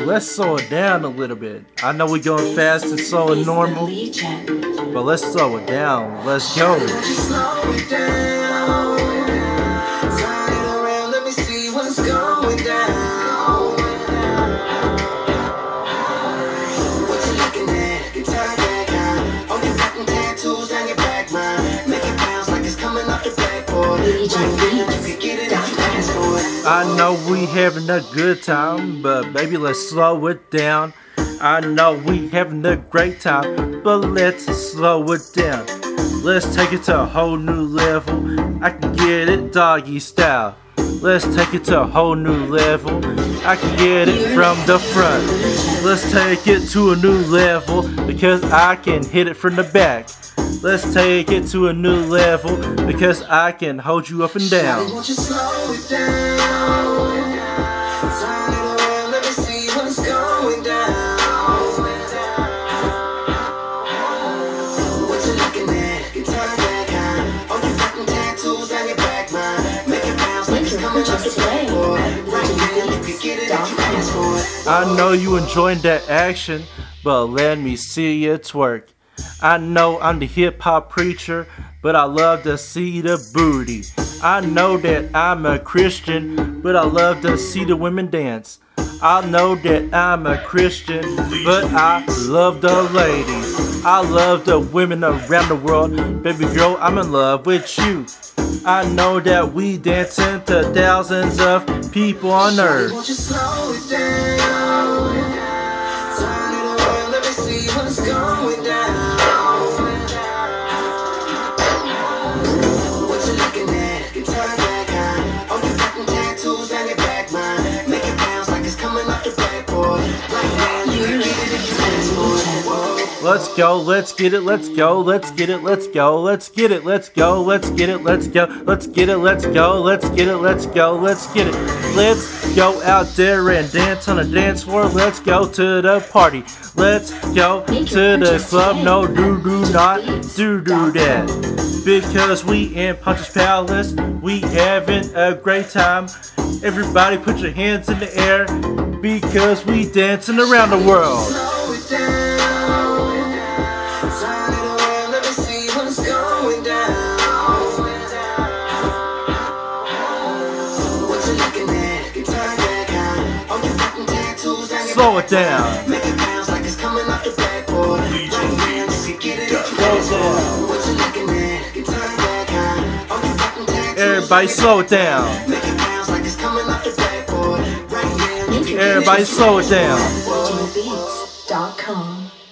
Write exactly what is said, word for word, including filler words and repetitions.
let's slow it down a little bit. I know we're going fast and slow and normal, but let's slow it down. Let's go. Slow it down. Turn it around, let me see what's going down. What you looking at? Guitar back high. All your fucking tattoos down your back, man. Make it bounce like it's coming off the backboard. Right now, you can get it if you ask for it. I know we having a good time, but baby, let's slow it down. I know we having a great time, but let's slow it down. Let's take it to a whole new level. I can get it doggy style. Let's take it to a whole new level. I can get it from the front. Let's take it to a new level because I can hit it from the back. Let's take it to a new level because I can hold you up and down. Won't you slow it down? Turn it around, let me see what's going down. What you looking at? Guitar back high. All your fucking tattoos down your back, man. Make it bounce like it's coming off the backboard. Right now, you can get it if you ask for it. I know you enjoying that action, but let me see you twerk. I know I'm the hip-hop preacher, but I love to see the booty. I know that I'm a Christian, but I love to see the women dance. I know that I'm a Christian, but I love the ladies. I love the women around the world. Baby girl, I'm in love with you. I know that we dancing to thousands of people on earth. Won't you slow it down? Turn it around, let me see what's going down. What you looking at? Guitar back high. All your fucking tattoos down your back, man. Make it bounce like it's coming off the backboard. Right now, you can get it if you ask for it. Whoa. Let's go, let's get it, let's go, let's get it, let's go, let's get it, let's go, let's get it, let's go, let's get it, let's go, let's get it, let's go, let's get it. Let's go out there and dance on a dance floor. Let's go to the party. Let's go to the club. No, do do not do do that. Because we in Poncho's Palace, we having a great time. Everybody put your hands in the air because we dancing around the world. Slow it down. Turn it around, let me see what's going down. What you looking at? Guitar back high. All your fucking tattoos down your Slow back. it down. Make it bounce like it's coming off the backboard. Right now, you can get it if you ask for it. What you looking at? Guitar back high. All your fucking tattoos. Everybody slow it down. Make it bounce like it's coming off the backboard. Right now, you can get it Everybody if you slow it ask for down. it. Beats dot com